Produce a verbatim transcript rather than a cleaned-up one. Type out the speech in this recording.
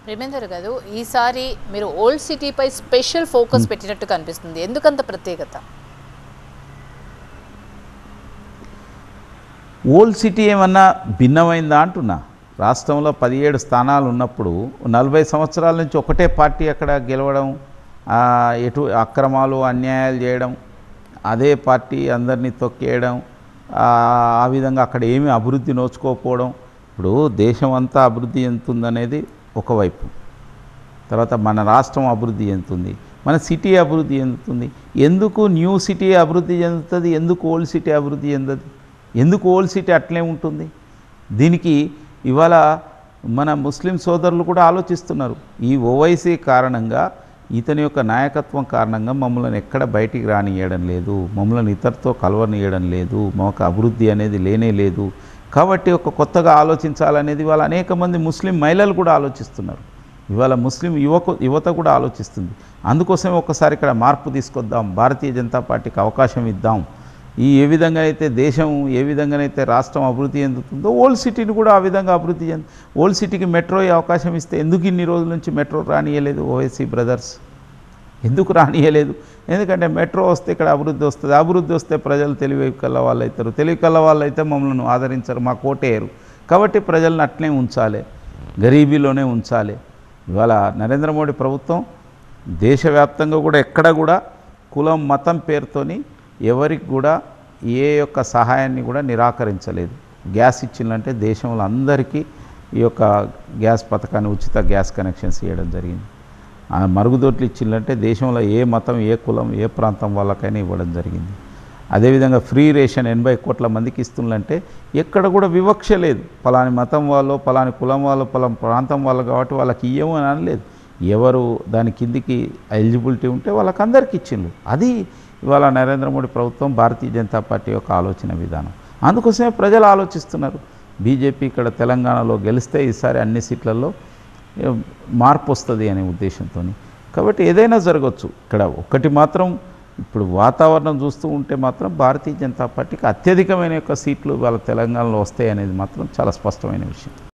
ప్రేమేందర్ గారు ఈసారి మీరు ఓల్డ్ సిటీపై స్పెషల్ ఫోకస్ పెట్టినట్టు కనిపిస్తుంది. ఎందుకంత ప్రత్యేకత? ఓల్డ్ సిటీ ఏమన్నా భిన్నమైందా అంటున్నా. రాష్ట్రంలో పదిహేడు స్థానాలు ఉన్నప్పుడు నలభై సంవత్సరాల నుంచి ఒకటే పార్టీ అక్కడ గెలవడం, ఎటు అక్రమాలు అన్యాయాలు చేయడం, అదే పార్టీ అందరినీ తొక్కేయడం, ఆ విధంగా అక్కడ ఏమీ అభివృద్ధి నోచుకోకపోవడం. ఇప్పుడు దేశం అంతా అభివృద్ధి చెందుతుందనేది ఒకవైపు, తర్వాత మన రాష్ట్రం అభివృద్ధి చెందుతుంది, మన సిటీ అభివృద్ధి చెందుతుంది. ఎందుకు న్యూ సిటీ అభివృద్ధి చెందుతుంది, ఎందుకు ఓల్డ్ సిటీ అభివృద్ధి చెందదు? ఎందుకు ఓల్డ్ సిటీ అట్లే ఉంటుంది? దీనికి ఇవాళ మన ముస్లిం సోదరులు కూడా ఆలోచిస్తున్నారు. ఈ ఓవైసీ కారణంగా, ఇతని యొక్క నాయకత్వం కారణంగా మమ్మల్ని ఎక్కడ బయటికి రానియడం లేదు, మమ్మల్ని ఇతరుతో కలవనియడం లేదు, మాకు అభివృద్ధి అనేది లేనే లేదు. కాబట్టి ఒక కొత్తగా ఆలోచించాలనేది ఇవాళ అనేక మంది ముస్లిం మహిళలు కూడా ఆలోచిస్తున్నారు. ఇవాళ ముస్లిం యువకు యువత కూడా ఆలోచిస్తుంది. అందుకోసమే ఒకసారి ఇక్కడ మార్పు తీసుకొద్దాం, భారతీయ జనతా పార్టీకి అవకాశం ఇద్దాం. ఈ ఏ విధంగా అయితే దేశం, ఏ విధంగానైతే రాష్ట్రం అభివృద్ధి చెందుతుందో ఓల్డ్ సిటీని కూడా ఆ విధంగా అభివృద్ధి చెంది, ఓల్డ్ సిటీకి మెట్రో అవకాశం ఇస్తే ఎందుకు ఇన్ని రోజుల నుంచి మెట్రో రానియలేదు ఓవైసీ బ్రదర్స్? ఎందుకు రానియలేదు? ఎందుకంటే మెట్రో వస్తే ఇక్కడ అభివృద్ధి వస్తుంది, అభివృద్ధి వస్తే ప్రజలు తెలివి కల్ల వాళ్ళు అవుతారు, తెలివి కల్ల వాళ్ళు అయితే మమ్మల్ని ఆదరించరు, మా కోటేయరు. కాబట్టి ప్రజలను అట్లే ఉంచాలి, గరీబీలోనే ఉంచాలి. ఇవాళ నరేంద్ర మోడీ ప్రభుత్వం దేశవ్యాప్తంగా కూడా ఎక్కడ కూడా కులం మతం పేరుతోని ఎవరికి కూడా ఏ యొక్క సహాయాన్ని కూడా నిరాకరించలేదు. గ్యాస్ ఇచ్చిందంటే దేశంలో అందరికీ ఈ యొక్క గ్యాస్ పథకాన్ని, ఉచిత గ్యాస్ కనెక్షన్స్ ఇవ్వడం జరిగింది. ఆ మరుగుదొడ్లు ఇచ్చిందంటే దేశంలో ఏ మతం, ఏ కులం, ఏ ప్రాంతం వాళ్ళకైనా ఇవ్వడం జరిగింది. అదేవిధంగా ఫ్రీ రేషన్ ఎనభై కోట్ల మందికి ఇస్తుందంటే ఎక్కడ కూడా వివక్ష లేదు. పలాని మతం వాళ్ళు, పలాని కులం వాళ్ళు, పలాని ప్రాంతం వాళ్ళు కాబట్టి వాళ్ళకి ఇవ్వము అని అనలేదు. ఎవరు దాని కిందికి ఎలిజిబిలిటీ ఉంటే వాళ్ళకి అందరికీ ఇచ్చిండ్రు. అది ఇవాళ నరేంద్ర మోడీ ప్రభుత్వం, భారతీయ జనతా పార్టీ యొక్క ఆలోచన విధానం. అందుకోసమే ప్రజలు ఆలోచిస్తున్నారు. బీజేపీ ఇక్కడ తెలంగాణలో గెలిస్తే ఈసారి అన్ని సీట్లలో మార్పు వస్తుంది అనే ఉద్దేశంతో. కాబట్టి ఏదైనా జరగవచ్చు. ఇక్కడ ఒకటి మాత్రం, ఇప్పుడు వాతావరణం చూస్తూ ఉంటే మాత్రం భారతీయ జనతా పార్టీకి అత్యధికమైన యొక్క సీట్లు వాళ్ళ తెలంగాణలో వస్తాయి అనేది మాత్రం చాలా స్పష్టమైన విషయం.